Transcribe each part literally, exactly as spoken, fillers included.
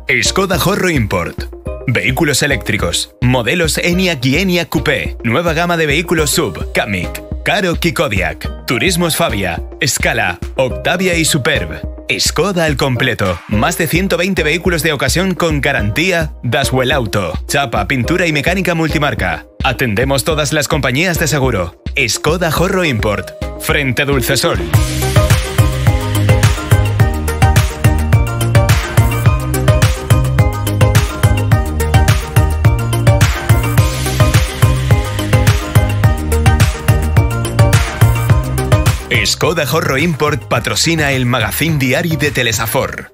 Skoda Horro Import. Vehículos eléctricos. Modelos Enyaq y Enyaq Coupé. Nueva gama de vehículos sub. Kamiq, Karoq y Kodiaq. Turismos Fabia, Scala, Octavia y Superb. Skoda al completo. Más de ciento veinte vehículos de ocasión con garantía Daswell Auto. Chapa, pintura y mecánica multimarca. Atendemos todas las compañías de seguro. Skoda Horro Import. Frente Dulcesol. Skoda Horro Import patrocina el magazín diari de Telesafor.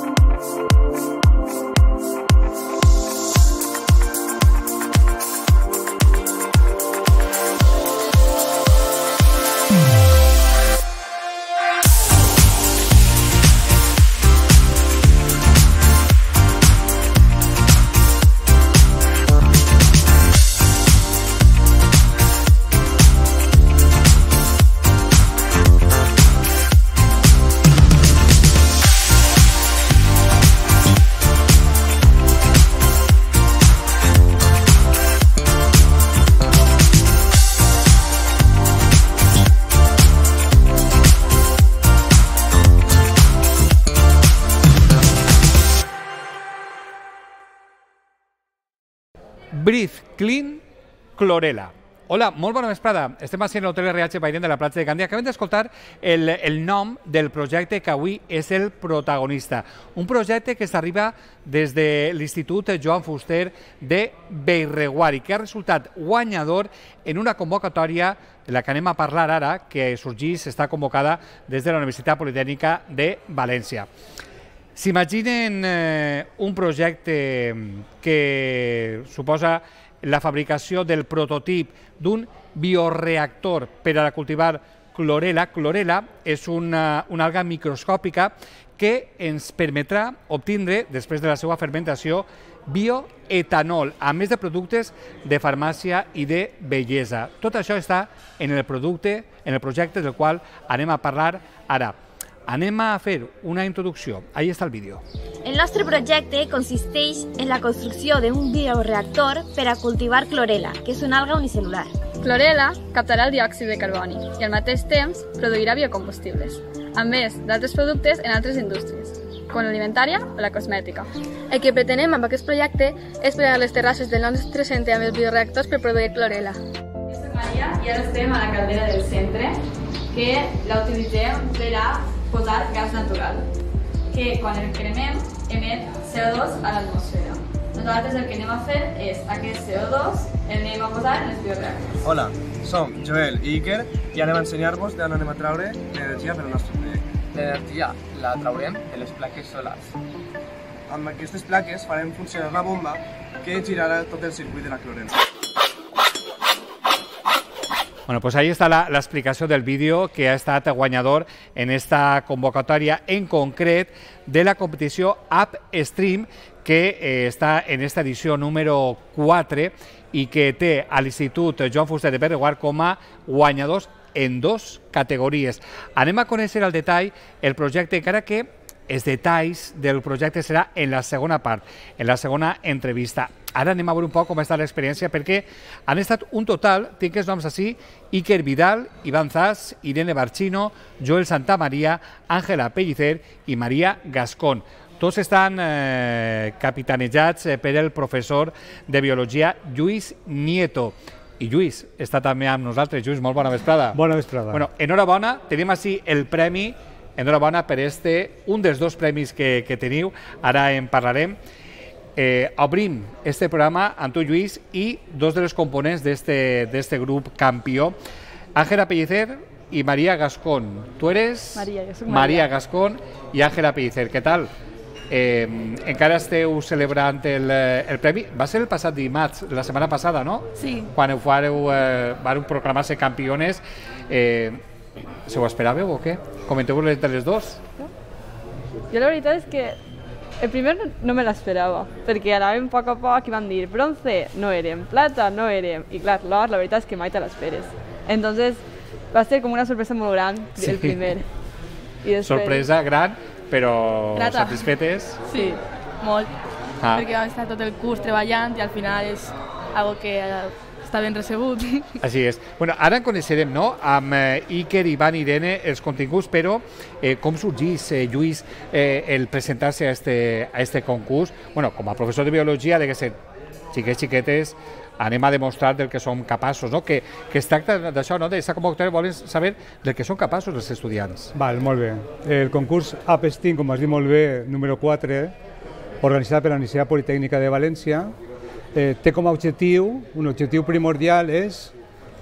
Breathe Clean Chlorella. Hola, molt bona vesprada. Estem a l'Hotel R H Bairén de la platja de Gandia. Acabem d'escoltar el, el nom del projecte que avui és el protagonista. Un projecte que s'arriba des de l'Institut Joan Fuster de Bellreguard i que ha resultat guanyador en una convocatòria de la que anem a parlar ara, que sorgeix, està convocada des de la Universitat Politècnica de València. S'imaginen eh, un projecte que suposa la fabricació del prototip d'un bioreactor per a cultivar chlorella. Chlorella és una, una alga microscòpica que ens permetrà obtindre, després de la seva fermentació, bioetanol, a més de productes de farmàcia i de bellesa. Tot això està en el producte, en el projecte del qual anem a parlar ara. Anem a fer una introducció. Ahí està el vídeo. El nostre projecte consisteix en la construcció d'un bioreactor per a cultivar chlorella, que és una alga unicel·lular. Chlorella captarà el diòxid de carboni i al mateix temps produirà biocombustibles, a més d'altres productes en altres indústries, com l'alimentària o la cosmètica. El que pretenem amb aquest projecte és preparar les terrasses del nostre centre amb els bioreactors per produir chlorella. Jo soc Maria i ara estem a la caldera del centre, que la utilitzem per a posar gas natural, que quan el cremem emet C O dos a l'atmosfera. Nosaltres el que anem a fer és aquest C O dos el anem a posar en els bioreactors. Hola, som Joel i Iker i anem a ensenyar-vos d'on anem a traure l'energia per al nostre projecte. L'energia la traurem de les plaques solars. Amb aquestes plaques farem funcionar la bomba que girarà tot el circuit de la chlorella. Bueno, pues ahí está la, la explicació del vídeo que ha estat guanyador en esta convocatòria, en concret de la competició Upstream, que eh, està en esta edició número quatre i que té a l'Institut Joan Fuster de Bellreguard com a guanyadors en dos categories. Anem a conèixer al detall el projecte, encara que els detalls del projecte serà en la segona part, en la segona entrevista. Ara anem a veure un poc com està l'experiència, perquè han estat un total, tinc els noms així, Iker Vidal, Iván Zas, Irene Barchino, Joel Santamaría, Ángela Pellicer i Maria Gascón. Tots estan eh, capitanejats per el professor de Biologia Lluís Nieto. I Lluís està també amb nosaltres. Lluís, molt bona vesprada. Bona vesprada. Bueno, enhorabona, tenim així el premi, enhorabona per este, un dels dos premis que, que teniu, ara en parlarem. Eh, obrim este programa amb tu, Lluís, i dos de les components d'este grup campió, Ángela Pellicer i Maria Gascón. Tu eres Maria, jo soc Maria. Maria Gascón i Ángela Pellicer. Què tal? Eh, encara esteu celebrant el, el premi. Va ser el passat dimarts, la setmana passada, no? Sí. Quan heu vareu, eh, vareu proclamar-se campiones. Eh, se ho esperàveu o què? Comenteu-vos entre les dos. Jo la veritat és que el primer no me l'esperava, perquè anàvem a poc a poc i vam dir bronce no érem, plata no érem, i clar, l'or la veritat és que mai te l'esperes. Entonces va ser com una sorpresa molt gran el Sí. primer. I després... Sorpresa gran, però Grata. satisfetes. Sí. molt, Ah. perquè vam estar tot el curs treballant i al final és algo que eh, està ben recebut. Així és. Bueno, ara en coneixerem, no?, amb eh, Iker, Ivan i Irene els continguts, però eh, com sorgís, eh, Lluís, eh, el presentar-se a este, a este concurs? Bueno, com a professor de biologia, de que ser xiquets, xiquetes, anem a demostrar del que som capaços, no? Que, que es tracta d'això, no?, d'aquesta convocatòria, volen saber del que són capaços els estudiants. Val, molt bé. El concurs APESTIN, com has dit molt bé, número quatre, organitzat per la Universitat Politècnica de València, eh, té com a objectiu, un objectiu primordial és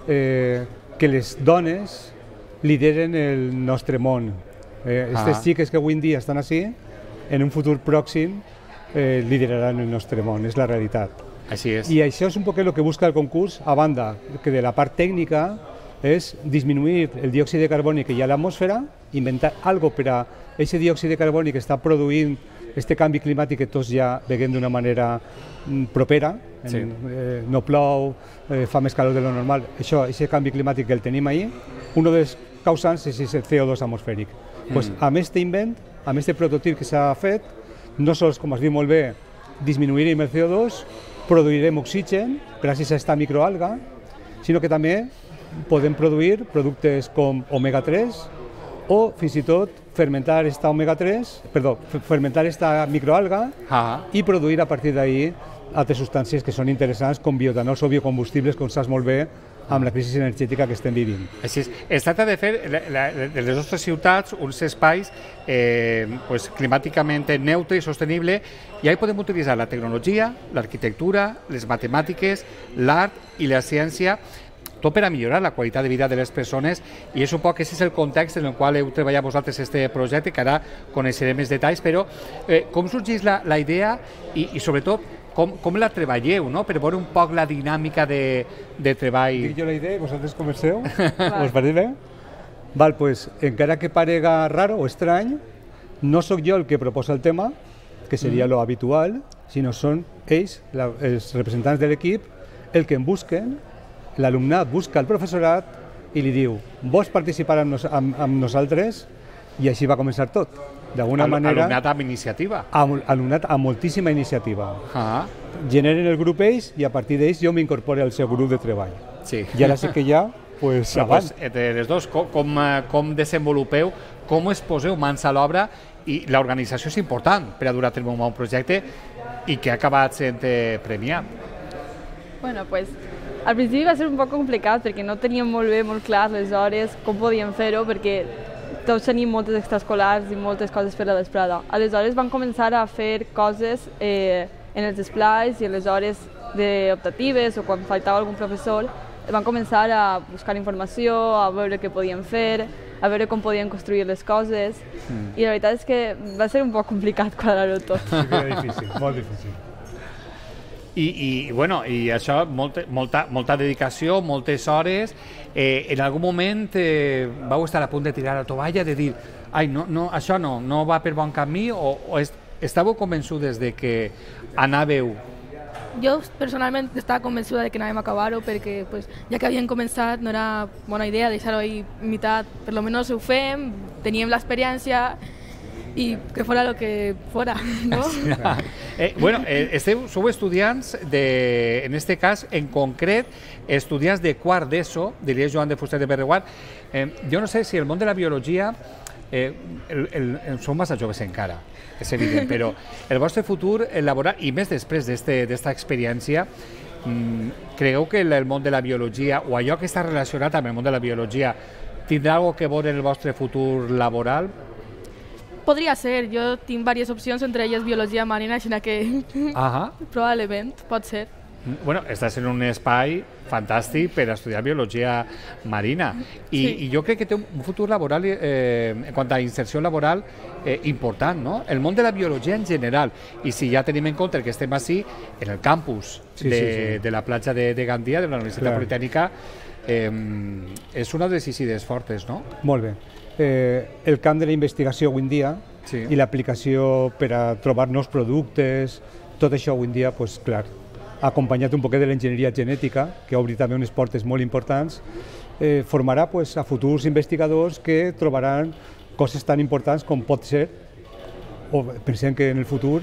eh, que les dones lideren el nostre món. Eh, Ah. Aquestes xiques que avui en dia estan així, en un futur pròxim eh, lideraran el nostre món, és la realitat. Així és. I això és un poc el que busca el concurs, a banda que de la part tècnica és disminuir el diòxid de carboni que hi ha a l'atmosfera, inventar algo per a aquest diòxid de carboni que està produint este canvi climàtic que tots ja veiem d'una manera mm, propera, en, Sí. eh, no plou, eh, fa més calor de lo normal, això, aquest canvi climàtic que el tenim ahí, un dels causants és el C O dos atmosfèric. Mm. Pues, amb aquest invent, amb aquest prototip que s'ha fet, no sols, com has dit molt bé, disminuirem el C O dos, produirem oxigen gràcies a aquesta microalga, sinó que també podem produir productes com omega tres o fins i tot fermentar esta omega tres, perdó, fermentar esta microalga Ah. i produir a partir d'ahí altres substàncies que són interessants com biotanols o biocombustibles, com saps molt bé, amb la crisi energètica que estem vivint. Així és. Es tracta de fer la, la, de les nostres ciutats uns espais eh, pues, climàticament neutre i sostenible, i ahí podem utilitzar la tecnologia, l'arquitectura, les matemàtiques, l'art i la ciència, tot per a millorar la qualitat de vida de les persones, i és un poc, aquest és el context en el qual heu treballat vosaltres este projecte, que ara coneixerem més detalls, però eh, com sorgeix la, la idea i, i sobretot com, com la treballeu, no?, per veure un poc la dinàmica de, de treball. Dic jo la idea i vosaltres comenceu? Us pareix bé? Val, pues, encara que parega raro o estrany, no sóc jo el que proposa el tema, que seria mm. lo habitual, sinó són ells, la, els representants de l'equip, el que em busquen, l'alumnat busca el professorat i li diu, vols participar amb, nos, amb, amb nosaltres? I així va començar tot. D'alguna Al, manera... Alumnat amb iniciativa. Amb, alumnat amb moltíssima iniciativa. Ah. Generen el grup ells i a partir d'ells jo m'incorporo al seu grup de treball. Sí. I ara sí que ja, pues, Però, avant. pues, entre les dos, com, com, eh, com desenvolupeu, com es poseu mans a l'obra, i l'organització és important per a dur a terme un bon projecte i que ha acabat sent eh, premiat. Bueno, pues, al principi va ser un poc complicat perquè no teníem molt bé, molt clar les hores, com podíem fer-ho, perquè tots tenim moltes extraescolars i moltes coses per la vesprada. Aleshores vam començar a fer coses eh, en els esplais i en les hores de optatives o quan faltava algun professor. Vam començar a buscar informació, a veure què podíem fer, a veure com podíem construir les coses, mm. i la veritat és que va ser un poc complicat quadrar-ho tot. Sí que era difícil, molt difícil. I, i, bueno, i això, molta, molta, molta dedicació, moltes hores. Eh, en algun moment eh, vau estar a punt de tirar la tovalla, de dir, ai, no, no, això no, no va per bon camí, o, o est, estàveu convençudes de que anàveu? Jo personalment estava convençuda de que anàvem a acabar-ho perquè pues, ja que havien començat no era bona idea deixar-ho ahí mitat, per lo menos ho fem, teníem l'experiència i que fora el que fora, no? eh, bueno, eh, esteu, sou estudiants, de, en este cas, en concret, estudiants de quart d'ESO, diria Joan de Fuster de Berreguat. Eh, jo no sé si el món de la biologia, eh, el, el, el, som massa joves encara, és evident, però el vostre futur laboral, i més després d'esta experiència, mm, creieu que el, el món de la biologia, o allò que està relacionat amb el món de la biologia, tindrà alguna cosa que veure en el vostre futur laboral? Podria ser, jo tinc diverses opcions, entre elles biologia marina, així que Ahà. probablement pot ser. Bueno, estàs en un espai fantàstic per estudiar biologia marina i, Sí. i jo crec que té un futur laboral, eh, en quant a inserció laboral, eh, important, no? El món de la biologia en general, i si ja tenim en compte que estem així en el campus Sí, de, sí, sí. de la platja de, de Gandia, de la Universitat Clar. Politècnica, eh, és una de les idees fortes, no? Molt bé. Eh, el camp de la investigació avui en dia Sí. i l'aplicació per a trobar nous productes, tot això avui en dia, pues, clar, acompanyat un poquet de l'enginyeria genètica, que obri també unes portes molt importants, eh, formarà pues, a futurs investigadors que trobaran coses tan importants com pot ser, o pensem que en el futur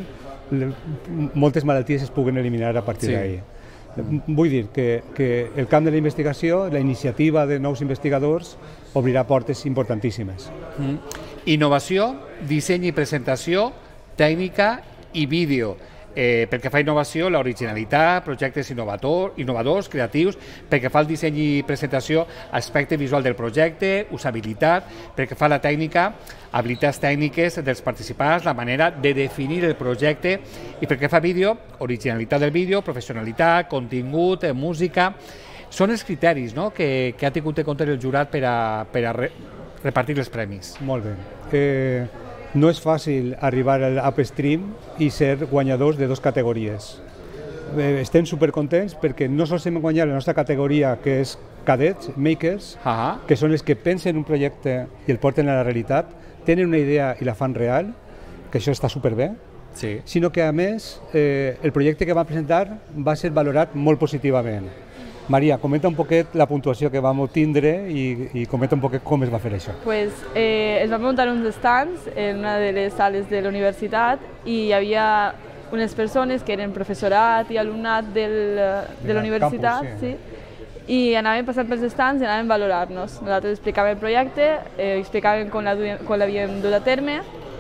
moltes malalties es puguen eliminar a partir Sí. d'ahir. Vull dir que, que el camp de la investigació, la iniciativa de nous investigadors, obrirà portes importantíssimes. Mm. Innovació, disseny i presentació, tècnica i vídeo. Eh, pel que fa a innovació, l'originalitat, projectes innovador, innovadors, creatius, pel que fa al disseny i presentació, aspecte visual del projecte, usabilitat, pel que fa a la tècnica, habilitats tècniques dels participants, la manera de definir el projecte, i pel que fa a vídeo, originalitat del vídeo, professionalitat, contingut, eh, música. Són els criteris, no?, que, que ha tingut en compte el jurat per a, per a re, repartir els premis. Molt bé. Eh, no és fàcil arribar al Upstream i ser guanyadors de dues categories. Eh, estem supercontents perquè no sols hem guanyat la nostra categoria, que és cadets, makers, Ah, que són els que pensen un projecte i el porten a la realitat, tenen una idea i la fan real, que això està superbé, sí. sinó que a més eh, el projecte que van presentar va ser valorat molt positivament. Maria, comenta un poquet la puntuació que vam obtindre i, i comenta un poquet com es va fer això. Pues, eh, es van muntar uns stands en una de les sales de la universitat i hi havia unes persones que eren professorat i alumnat del, de la universitat, campus, sí. I anaven passant pels stands i anaven a valorar-nos. Nosaltres explicàvem el projecte, eh, explicàvem com l'havíem dut a terme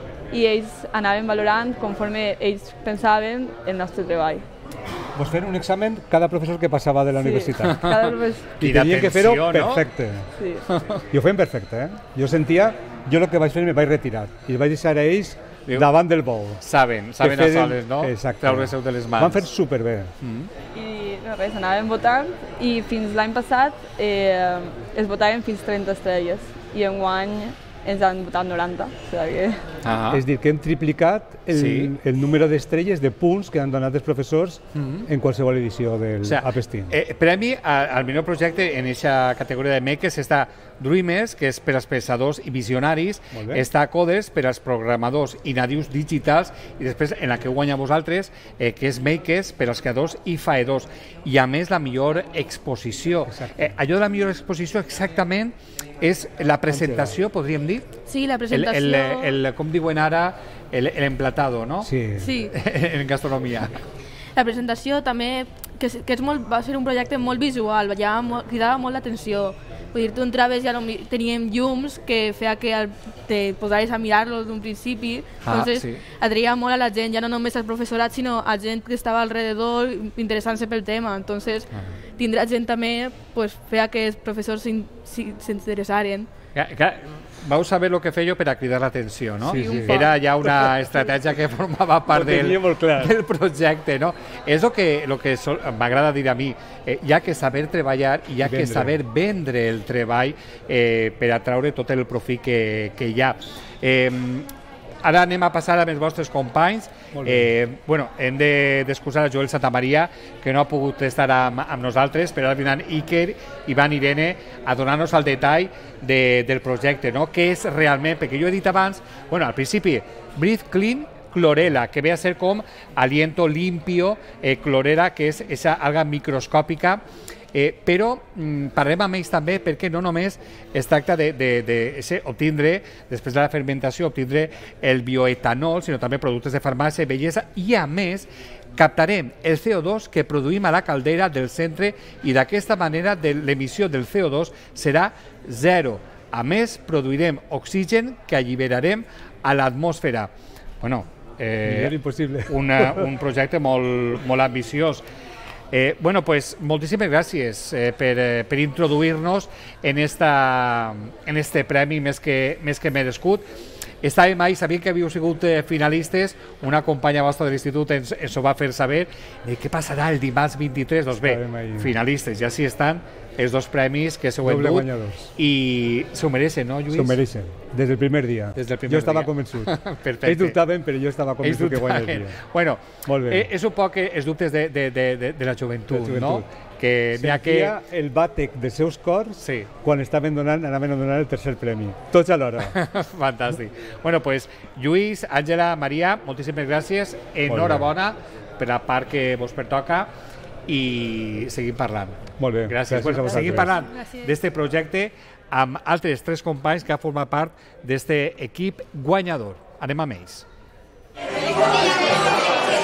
i ells anaven valorant conforme ells pensaven el nostre treball. Vos feren un examen cada professor que passava de la Sí, universitat. cada professor. I I tenien que fer-ho d'atenció, no? perfecte. Sí. I ho feien perfecte, eh? Jo sentia, jo el que vaig fer me vaig retirar i els vaig deixar a ells Diu, davant del bou. Saben, saben Que a feren- soles, no? Exacte. Treure-se de les mans. Van fer superbé. Mm. I no, res, anàvem votant i fins l'any passat eh, es votaven fins trenta estrelles i enguany ens han votat noranta. O sigui que... Ah. És a dir, que hem triplicat el, Sí. el número d'estrelles, de punts que han donat els professors Mhm. en qualsevol edició del O sea, Upstream. eh, premi a- al millor projecte en aquesta categoria de makers està Dreamers, que és per als pensadors i visionaris, Molt bé. està Coders per als programadors i nadius digitals, i després en la que guanya vosaltres, eh, que és Makers per als creadors i faedors. I a més la millor exposició. Eh, allò de la millor exposició exactament és la presentació, podríem dir? Sí, la El, presentació... el, el, com diuen ara, el, el emplatado, no? Sí. Sí, en gastronomia. la presentació també, que, és- que és molt, va ser un projecte molt visual, ja molt, cridava molt l'atenció. Vull dir, tu entraves i ja no, mi- teníem llums que feia que el, te posaves a mirar-los d'un principi, Ah, entonces sí. atreia molt a la gent, ja no només al professorat, sinó a gent que estava alrededor interessant-se pel tema. Entonces, Ah. tindrà gent també pues, feia que els professors s'in- s'in- s'interessaren. Ja, clar, vau saber el que feia per a cridar l'atenció, no? Sí, sí. Era ja una estratègia que formava part Ho tenia del, molt clar. del projecte, no? És el que, lo que sol- m'agrada dir a mi. Eh, hi ha que saber treballar i hi ha que Vendre. saber vendre el treball eh, per a traure tot el profit que, que hi ha. Eh, ara anem a passar amb els vostres companys. Molt bé. Eh, bueno, hem de d'excusar a Joel Santamaria, que no ha pogut estar amb, amb nosaltres, però ara vindran Iker, Ivan i Irene a donar-nos el detall de, del projecte, no? Què és realment, perquè jo he dit abans, bueno, al principi, Breathe Clean Chlorella, que ve a ser com aliento limpio, eh, clorera, que és esa alga microscòpica. Eh, però mm, parlem amb ells també perquè no només es tracta de, de, de ese, obtindre, després de la fermentació, obtindre el bioetanol, sinó també productes de farmàcia i bellesa, i a més captarem el C O dos que produïm a la caldera del centre i d'aquesta manera de l'emissió del C O dos serà zero. A més, produirem oxigen que alliberarem a l'atmosfera. Bueno, Millor eh, impossible. una, un projecte molt, molt ambiciós. Eh, bueno, pues moltíssimes gràcies eh, per, eh, per introduir-nos en, esta, en este premi més que, més que merescut. Estàvem ahí, sabíem que havíeu sigut eh, finalistes, una companya vostra de l'institut ens, ens ho va fer saber. Eh, què passarà el dimarts vint-i-tres? Doncs bé, Estàvem ahí. finalistes, ja sí estan els dos premis que s'ho Doble endut guanyadors. i s'ho mereixen, no, Lluís? S'ho mereixen, des del primer dia. Des del primer jo estava dia. convençut. Perfecte. Ells dubtaven, però jo estava Ells convençut que dubtaven. guanyaria. Bueno, Molt bé. eh, és un poc eh, els dubtes de, de, de, de, de la joventut, De la joventut. no? Que n'hi ha que... Sentia el bàtec dels seus cors Sí. quan estaven donant, anaven a donar el tercer premi. Tots alhora. Fantàstic. Bueno, pues, Lluís, Àngela, Maria, moltíssimes gràcies. Enhorabona per la part que vos pertoca i seguim parlant. Molt bé. Gràcies. Gràcies a Bueno, vosaltres. seguim parlant Gràcies. d'este projecte amb altres tres companys que han format part d'este equip guanyador. Anem amb ells.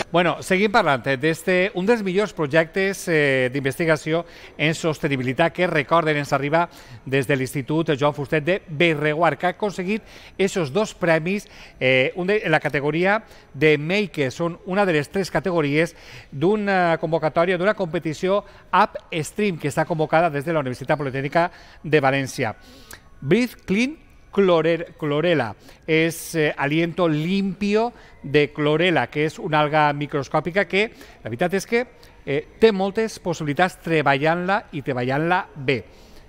Bueno, seguim parlant d'este, un dels millors projectes eh, d'investigació en sostenibilitat que, recorden, ens arriba des de l'Institut Joan Fustet de Bellreguard, que ha aconseguit aquests dos premis eh, un de, en la categoria de Maker. Són una de les tres categories d'una convocatòria, d'una competició Upstream, que està convocada des de la Universitat Politècnica de València. Breathe Clean Chlorella és eh, aliento limpio de clorela, que és una alga microscòpica que, la veritat és que eh, té moltes possibilitats treballant-la i treballant-la bé.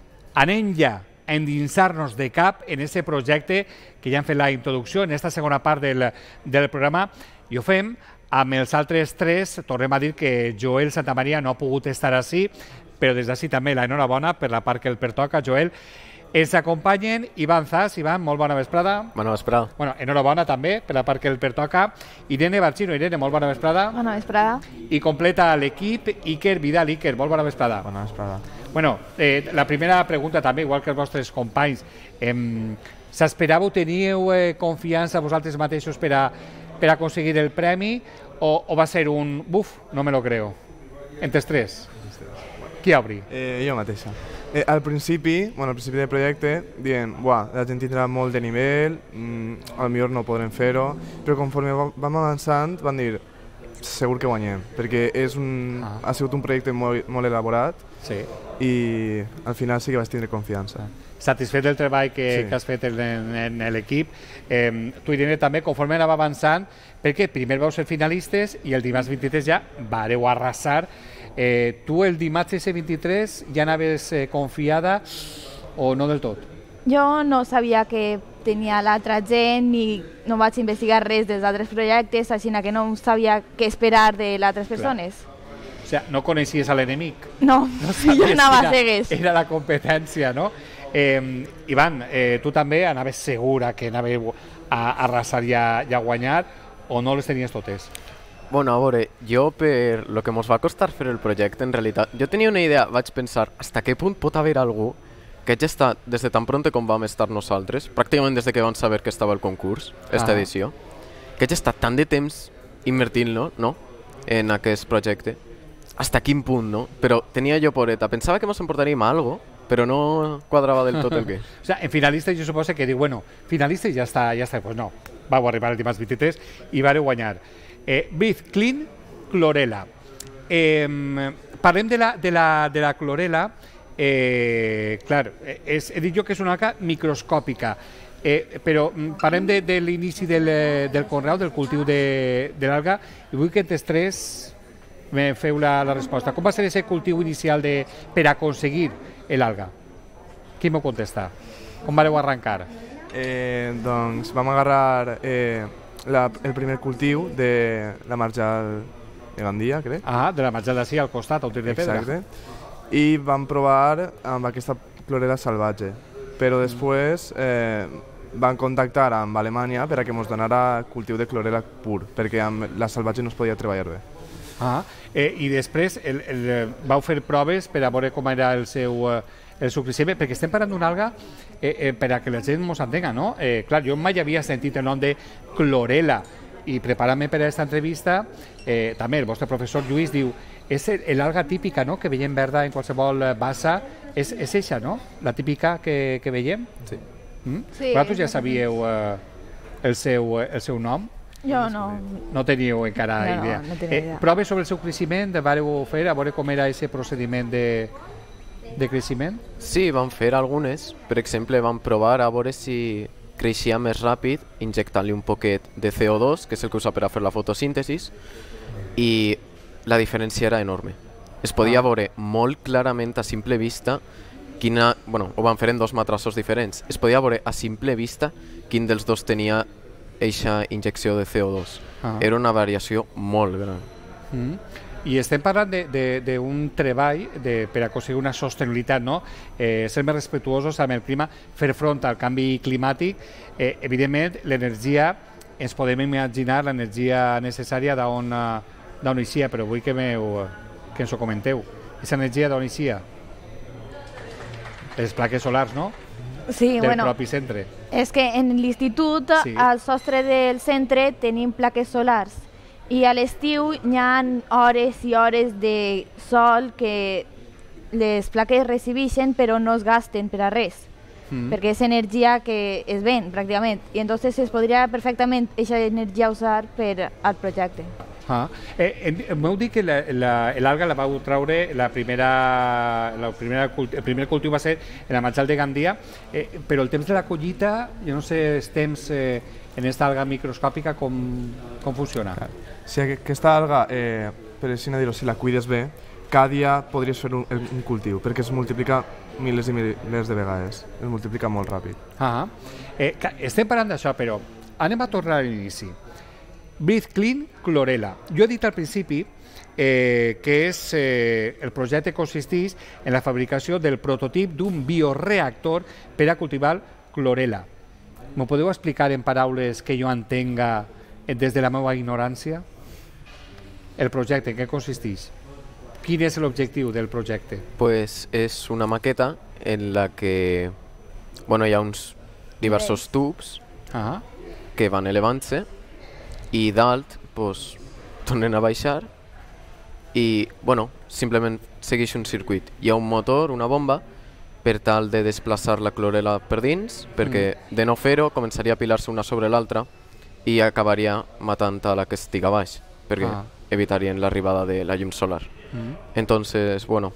Anem ja a endinsar-nos de cap en aquest projecte que ja hem fet la introducció en aquesta segona part del, del programa, i ho fem amb els altres tres. Tornem a dir que Joel Santamaria no ha pogut estar així, però des d'ací també l'enhorabona per la part que el pertoca. Joel, ens acompanyen Ivan Zas. Ivan, molt bona vesprada. Bona vesprada. Bueno, enhorabona també per la part que el pertoca. Irene Barchino. Irene, molt bona vesprada. Bona vesprada. I completa l'equip Iker Vidal. Iker, molt bona vesprada. Bona vesprada. Bueno, eh, la primera pregunta també, igual que els vostres companys. Eh, S'esperàveu, teníeu eh, confiança vosaltres mateixos per a, per a aconseguir el premi o, o va ser un buf, no me lo creo? Entre els tres. Qui obri? Eh, jo mateixa. Eh, al principi, bueno, al principi del projecte, dient, buah, la gent tindrà molt de nivell, mmm, a lo millor no podrem fer-ho, però conforme vam avançant van dir, segur que guanyem, perquè és un, ah. ha sigut un projecte molt, molt elaborat sí. I al final sí que vaig tindre confiança. Satisfet del treball que, sí. que has fet en, en, en l'equip. Eh, tu, Irene, també, conforme anava avançant, perquè primer vau ser finalistes i el dimarts vint-i-tres ja vareu arrasar. Eh, tu el dimarts ese vint-i-tres ja anaves eh, confiada o no del tot? Jo no sabia que tenia l'altra gent ni no vaig investigar res dels altres projectes, així que no sabia què esperar de les altres persones. Clar. O sigui, no coneixies a l'enemic? No, no jo anava a cegues. Era la competència, no? Eh, Ivan, eh, tu també anaves segura que anàveu a arrasar i a, i a guanyar o no les tenies totes? Bueno, a veure, jo per lo que ens va costar fer el projecte, en realitat, jo tenia una idea, vaig pensar, hasta què punt pot haver algú que hagi estat des de tan pronte com vam estar nosaltres, pràcticament des de que vam saber que estava el concurs, aquesta ah. edició, que hagi estat tant de temps invertint-lo, no?, en aquest projecte, hasta quin punt, no? Però tenia jo poreta, pensava que ens emportaríem a algo, però no quadrava del tot el que. O sigui, en finalistes jo suposo que diu, bueno, finalistes ja està, ja està, pues no, vau arribar el dimarts vint-i-tres i vareu guanyar. Eh, Breathe Clean Chlorella. Eh, parlem de la, de la, de la clorela. Eh, clar, és, he dit jo que és una alga microscòpica, eh, però parlem de, de l'inici del, del conreu, del cultiu de, de l'alga, i vull que entre els tres me feu la, la resposta. Com va ser aquest cultiu inicial de, per aconseguir l'alga? Qui m'ho contesta? Com vareu arrencar? Eh, doncs vam agarrar eh, la, el primer cultiu de la marjal de Gandia, crec. Ah, de la marjal d'ací al costat, al tir de pedra. Exacte. I vam provar amb aquesta clorela salvatge, però després eh, van contactar amb Alemanya per a que ens donara cultiu de clorela pur, perquè amb la salvatge no es podia treballar bé. Ah, eh, i després el, el, vau fer proves per a veure com era el seu, el seu creixement, perquè estem parlant d'una alga eh, eh, per a que la gent ens entenga, no? Eh, clar, jo mai havia sentit el nom de clorela, i preparant-me per a aquesta entrevista, eh, també el vostre professor Lluís diu, és l'alga típica, no?, que veiem verda en qualsevol bassa, és, és eixa, no?, la típica que, que veiem? Sí. Mm? Sí. Vosaltres ja sabíeu eh, el, seu, el seu nom? Jo no. No teníeu encara no, idea. No, no tenia idea. Eh, proves sobre el seu creixement vareu fer, a veure com era aquest procediment de, de creixement? Sí, vam fer algunes. Per exemple, vam provar a veure si creixia més ràpid injectant-li un poquet de C O dos, que és el que usa per a fer la fotosíntesis, i la diferència era enorme. Es podia ah. veure molt clarament a simple vista quina... Bueno, ho van fer en dos matrassos diferents. Es podia veure a simple vista quin dels dos tenia eixa injecció de C O dos. Ah. Era una variació molt gran. Mm. I estem parlant d'un treball de, per aconseguir una sostenibilitat, no? Eh, ser més respectuosos amb el clima, fer front al canvi climàtic. Eh, evidentment, l'energia, ens podem imaginar l'energia necessària d'on d'on eixia, però vull que, meu, que ens ho comenteu. Aquesta energia d'on eixia? Les plaques solars, no? Sí, del bueno, propi centre. És que en l'institut, sí. al sostre del centre, tenim plaques solars I a l'estiu hi ha hores i hores de sol que les plaques recibeixen però no es gasten per a res, mm. perquè és energia que es ven pràcticament, i entonces es podria perfectament aquesta energia usar per al projecte. Ah. Eh, M'heu dit que l'alga la, la vau traure, la primera, la primera, el primer cultiu va ser en la Matxal de Gandia, eh, però el temps de la collita, jo no sé els temps eh, en aquesta alga microscòpica com, com funciona. Si aquesta alga, eh, per així dir-ho, si la cuides bé, cada dia podries fer un, un cultiu, perquè es multiplica milers i milers de vegades, es multiplica molt ràpid. Ah. Eh, estem parlant d'això, però anem a tornar a l'inici. Breathe Clean Chlorella. Jo he dit al principi eh, que és, eh, el projecte consisteix en la fabricació del prototip d'un bioreactor per a cultivar chlorella. M'ho podeu explicar en paraules que jo entenga des de la meva ignorància? El projecte, en què consisteix? Quin és l'objectiu del projecte? Pues és una maqueta en la que bueno, hi ha uns diversos tubs ah. que van elevant-se i dalt pues, tornen a baixar i bueno, simplement segueix un circuit. Hi ha un motor, una bomba, per tal de desplaçar la chlorella per dins, perquè mm. de no fer-ho començaria a pilar-se una sobre l'altra i acabaria matant a la que estiga baix, perquè ah. evitarien l'arribada de la llum solar. Mm. Entonces, bueno,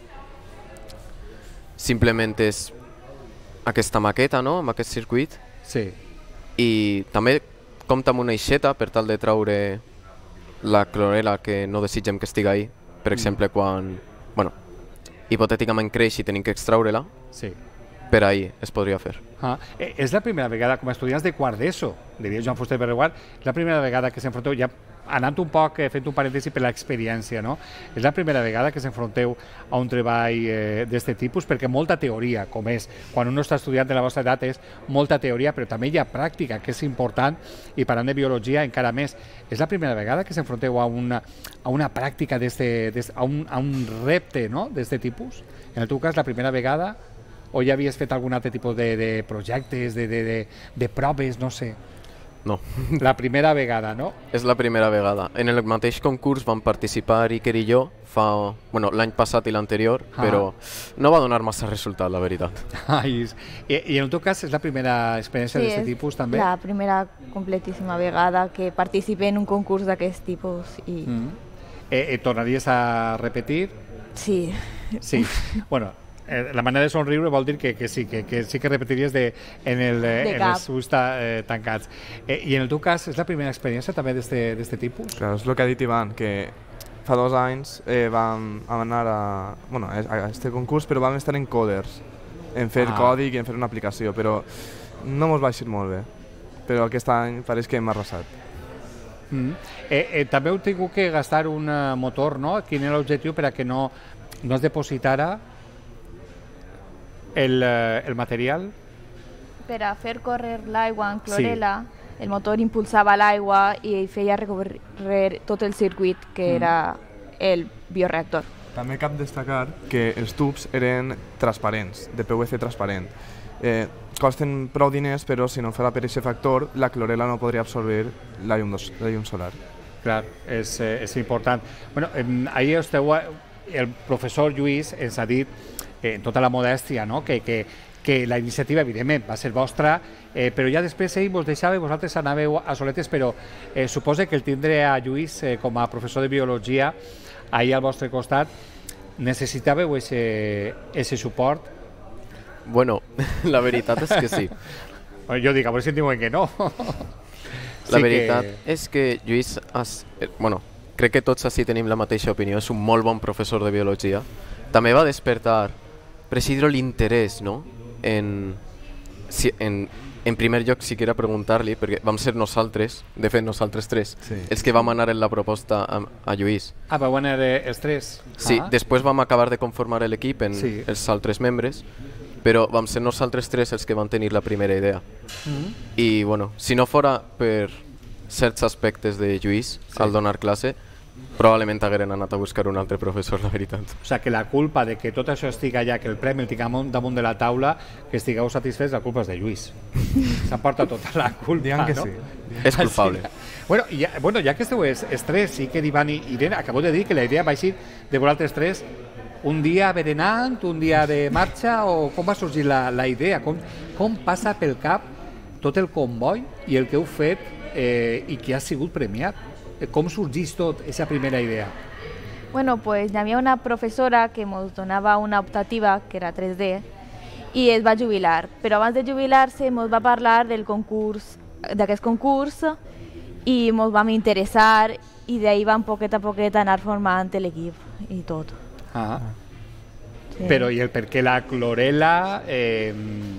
simplement és aquesta maqueta, no?, amb aquest circuit. Sí. I també compta amb una eixeta per tal de traure la chlorella que no desitgem que estigui ahí. Per exemple, mm. quan, bueno, hipotèticament creix i tenim que extraure-la, sí. per ahí es podria fer. Ah, eh, és la primera vegada, com a estudiants de quart d'ESO, diria Joan Fuster Berreguard, la primera vegada que s'enfronteu, ja anant un poc, eh, fent un parèntesi per l'experiència, no? És la primera vegada que s'enfronteu a un treball eh, d'aquest tipus, perquè molta teoria, com és, quan un està estudiant de la vostra edat, és molta teoria, però també hi ha pràctica, que és important, i parlant de biologia encara més. És la primera vegada que s'enfronteu a una, a una pràctica, a un, a un repte, no?, d'aquest tipus? En el teu cas, la primera vegada, o ja havies fet algun altre tipus de, de projectes, de, de, de, de proves, no sé? No. La primera vegada, no? És la primera vegada. En el mateix concurs van participar Iker i jo fa, bueno, l'any passat i l'anterior, ah. però no va donar massa resultat, la veritat. Ai, i, I en el teu cas és la primera experiència sí, d'aquest tipus, també? Sí, és la primera completíssima vegada que participe en un concurs d'aquest tipus. I... Mm. Eh, eh, tornaries a repetir? Sí. Sí, bueno... La manera de somriure vol dir que, que sí, que, que sí que repetiries de, en, el, de en els ulls eh, tancats. Eh, I en el teu cas, és la primera experiència també d'aquest tipus? Clar, és el que ha dit Ivan, que fa dos anys eh, vam anar a, bueno, a aquest concurs, però vam estar en coders, en fer ah. còdic i en fer una aplicació, però no mos va eixir molt bé. Però aquest any pareix que hem arrasat. Mm. Eh, eh, també heu tingut que gastar un uh, motor, no? Quin era l'objectiu per a que no, no es depositara El, el material? Per a fer córrer l'aigua en chlorella, sí. el motor impulsava l'aigua i feia recórrer tot el circuit que mm. era el bioreactor. També cal destacar que els tubs eren transparents, de P V C transparent. Eh, costen prou diners, però si no fora per aquest factor, la chlorella no podria absorbir la llum, la llum solar. Clar, és, és important. Bueno, ahir esteu, el professor Lluís ens ha dit en tota la modèstia, no? que, que, que la iniciativa, evidentment, va ser vostra, eh, però ja després ell vos deixava i vosaltres anàveu a soletes, però eh, suposa que el tindre a Lluís eh, com a professor de biologia ahir al vostre costat, necessitàveu ese suport? Bueno, la veritat és que sí. Jo dic, a veure si em diuen que no. La sí veritat que... és que Lluís, has, eh, bueno, crec que tots així tenim la mateixa opinió, és un molt bon professor de biologia. També va despertar, per així dir-ho, l'interès, no? En, si, en, en primer lloc, si quiera preguntar-li, perquè vam ser nosaltres, de fet nosaltres tres, sí. els que vam anar en la proposta a, a Lluís. Ah, vau anar els tres? Sí, ah. després vam acabar de conformar l'equip en sí. els altres membres, però vam ser nosaltres tres els que van tenir la primera idea. Mm-hmm. I, bueno, si no fora per certs aspectes de Lluís sí. al donar classe, probablement hagueren anat a buscar un altre professor, la veritat. O sigui, que la culpa de que tot això estigui allà, que el premi el tinguem damunt de la taula, que estigueu satisfets, la culpa és de Lluís. S'emporta tota la culpa, Digan que no? sí. És culpable. Bueno, ja, bueno, ja que esteu és, és tres, sí que Ivan i Irene, acabo de dir que la idea va així de vosaltres tres, un dia berenant, un dia de marxa, o com va sorgir la, la idea? Com, com passa pel cap tot el comboi i el que heu fet eh, i que ha sigut premiat? Com sorgís tot, aquesta primera idea? Bueno, pues hi havia una professora que ens donava una optativa, que era tres D, i es va jubilar. Però abans de jubilar-se ens va parlar del concurs, d'aquest concurs, i ens vam interessar, i d'ahir vam poquet a poquet anar formant l'equip i tot. Ah. Sí. Però i el per què la clorela? Eh...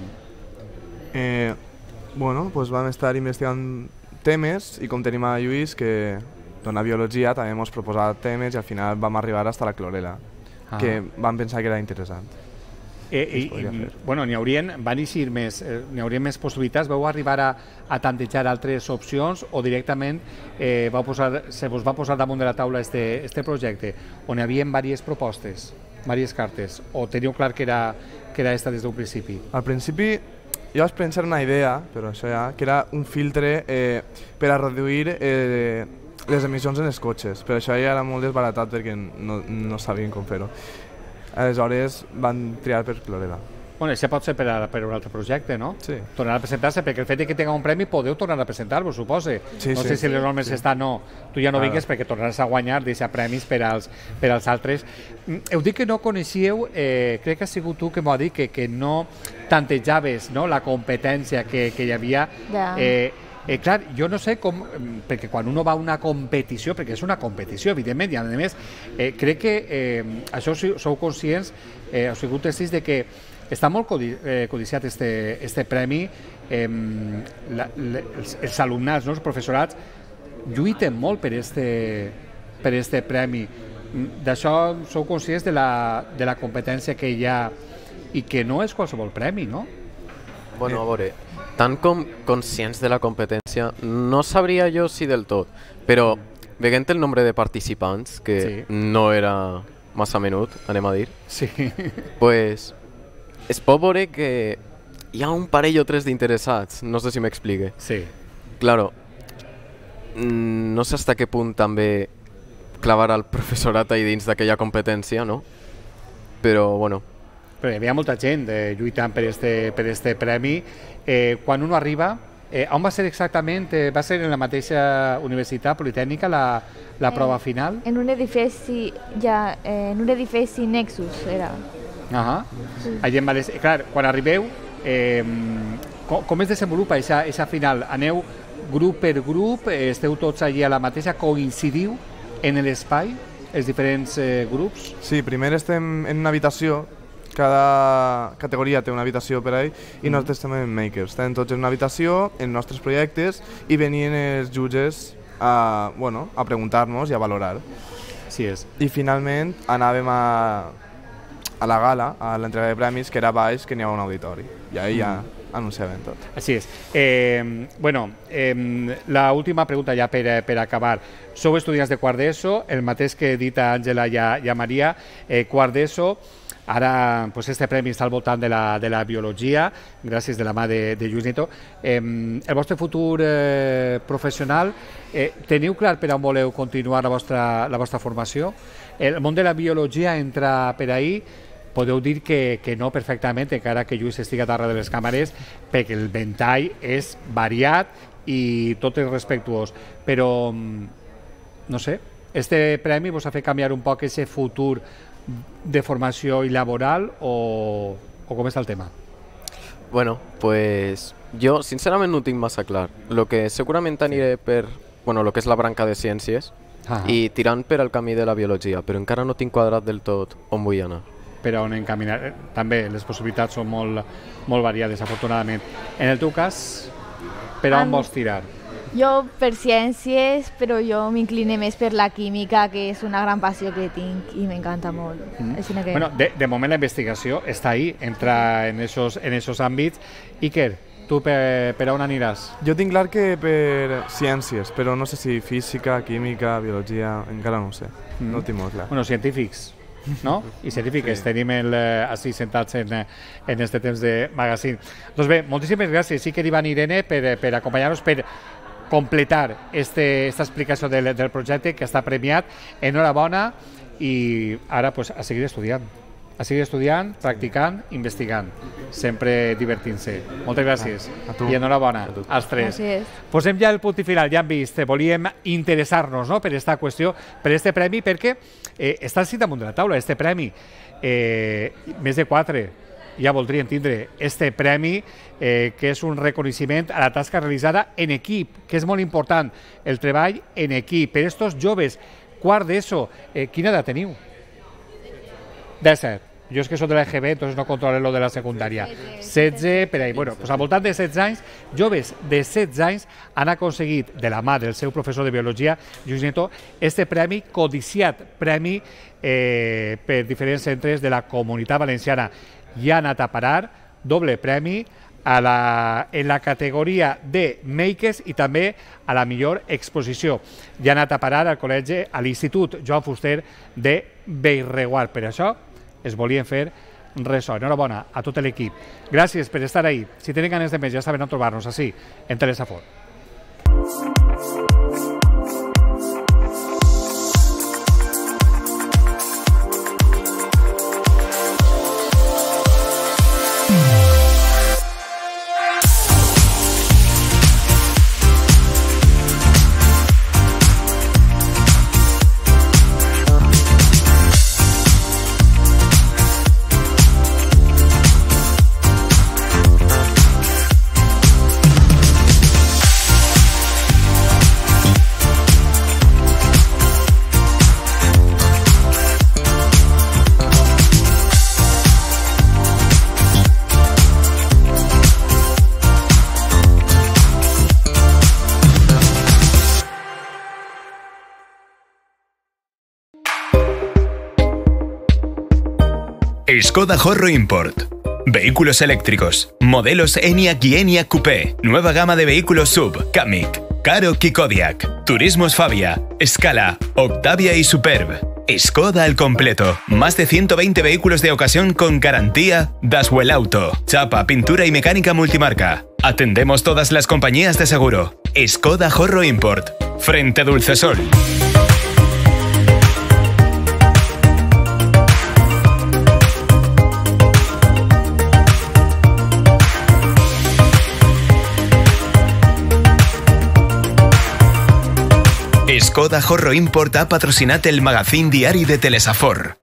Eh, bueno, pues vam estar investigant temes i com tenim a Lluís que dona biologia també ens proposava temes i al final vam arribar fins a la clorela, ah. que vam pensar que era interessant. Eh, i, i, bueno, n'hi haurien, van eixir més, eh, n'hi haurien més possibilitats, vau arribar a, a tantejar altres opcions o directament eh, vau posar, se vos va posar damunt de la taula este, este projecte on hi havia diverses propostes, diverses cartes, o teniu clar que era, que era esta des d'un principi? Al principi jo vaig pensar una idea, però això ja, que era un filtre eh, per a reduir eh, les emissions en els cotxes, però això ja era molt desbaratat perquè no, no sabien com fer-ho. Aleshores van triar per clorela. Bueno, això pot ser per, a, per un altre projecte, no? Sí. Tornar a presentar-se, perquè el fet que tinga un premi podeu tornar a presentar-vos, supose. Sí, no sí, sé si sí, les normes sí. estan, no. Tu ja no Claro. vingues perquè tornaràs a guanyar, deixar premis per als, per als altres. Heu dit que no coneixíeu, eh, crec que ha sigut tu que m'ho ha dit, que, que no tantejaves, no, la competència que, que hi havia. Ja. Eh, Eh, clar, jo no sé com, perquè quan uno va a una competició, perquè és una competició, evidentment, i a més, eh, crec que eh, això sou conscients, eh, heu sigut testigs de que està molt codi eh, codiciat este, este premi, eh, la, la, els, els alumnats, no, els professorats, lluiten molt per este, per este premi. D'això sou conscients de la, de la competència que hi ha i que no és qualsevol premi, no? Bueno, a veure, tant com conscients de la competència, no sabria jo si del tot, però veient el nombre de participants, que sí. no era massa menut, anem a dir, sí. pues, es pot veure que hi ha un parell o tres d'interessats, no sé si m'explique. Sí. Claro, no sé fins a què punt també clavar al professorat ahí dins d'aquella competència, no? Però, bueno, però hi havia molta gent eh, lluitant per este, per este premi. Eh, quan uno arriba, eh, on va ser exactament? Eh, va ser en la mateixa Universitat Politècnica la, la prova eh, final? En un edifici, ja, eh, en un edifici Nexus era. Ah, sí. Allà en València. Clar, quan arribeu, eh, com, com es desenvolupa aquesta final? Aneu grup per grup, eh, esteu tots allà a la mateixa, coincidiu en l'espai, els diferents eh, grups? Sí, primer estem en una habitació, cada categoria té una habitació per ahí i mm. nosaltres estem en Makers. Estem tots en una habitació, en nostres projectes, i venien els jutges a, bueno, a preguntar-nos i a valorar. Sí és. I finalment anàvem a, a la gala, a l'entrega de premis, que era baix, que n'hi havia un auditori. I ahí mm. ja anunciaven tot. Així és. Eh, bueno, eh, la última pregunta ja per, per acabar. Sou estudiants de quart d'ESO, el mateix que he dit a Àngela i a, i a Maria, eh, quart d'ESO. Ara, pues, este premi està al voltant de la, de la biologia, gràcies de la mà de, de Lluís Nieto. Eh, el vostre futur eh, professional, eh, teniu clar per on voleu continuar la vostra, la vostra formació? El món de la biologia entra per ahí, podeu dir que, que no perfectament, encara que Lluís estigui a darrere de les càmeres, perquè el ventall és variat i tot és respectuós. Però, no sé, este premi vos ha fet canviar un poc aquest futur de formació i laboral o, o com està el tema? Bueno, pues jo sincerament no ho tinc massa clar. Lo que segurament aniré per, bueno, lo que és la branca de ciències ah. i tirant per al camí de la biologia, però encara no tinc quadrat del tot on vull anar. Per on encaminar? També les possibilitats són molt, molt variades, afortunadament. En el teu cas, per on vols tirar? Jo per ciències, però jo m'incline més per la química, que és una gran passió que tinc i m'encanta molt. Mm. Així que... Bueno, de, de moment la investigació està ahí, entra en esos, en esos àmbits. Iker, Tu per, per on aniràs? Jo tinc clar que per ciències, però no sé si física, química, biologia, encara no ho sé. Mm. No ho tinc molt clar. Bueno, científics, no? I científiques, sí. Tenim el, així sentats en, en este temps de magazine. Doncs bé, moltíssimes gràcies, sí que Ivan i Irene, per, per acompanyar-nos, per completar este, esta explicació del, del projecte que està premiat. Enhorabona i ara pues, a seguir estudiant. A seguir estudiant, practicant, investigant, sempre divertint-se. Moltes gràcies. A tu. I enhorabona als tres. Gràcies. Posem ja el punt i final, ja hem vist, volíem interessar-nos, no?, per aquesta qüestió, per este premi, perquè eh, està així damunt de la taula, este premi. Eh, més de quatre ja voldrien tindre este premi, eh, que és un reconeixement a la tasca realitzada en equip, que és molt important, el treball en equip. Per estos joves, quart d'ESO, eh, quina edat teniu? disset. Jo és que soc de l'E G B, entonces no controlo lo de la secundària. setze, per ahí. Bueno, pues al voltant de setze anys, joves de setze anys han aconseguit, de la mà del seu professor de biologia, Lluís Nieto, este premi, codiciat premi eh, per diferents centres de la Comunitat Valenciana. I ha anat a parar, doble premi, a la, en la categoria de makers i també a la millor exposició. I ha anat a parar al col·legi, a l'Institut Joan Fuster de Bellreguard. Per això es volien fer ressò. Enhorabona a tot l'equip. Gràcies per estar ahí. Si tenen ganes de més, ja saben on trobar-nos, així, en Telesafor. Skoda Horro Import. Vehículos eléctricos. Modelos ENIAC y ENIAC Coupé. Nueva gama de vehículos sub. Kamiq, Karoq y Kodiaq. Turismos Fabia, Scala, Octavia y Superb. Skoda al completo. Más de ciento veinte vehículos de ocasión con garantía Daswell Auto. Chapa, pintura y mecánica multimarca. Atendemos todas las compañías de seguro. Skoda Horro Import. Frente Dulcesol. Skoda Horro Import ha patrocinat el magazín diari de Telesafor.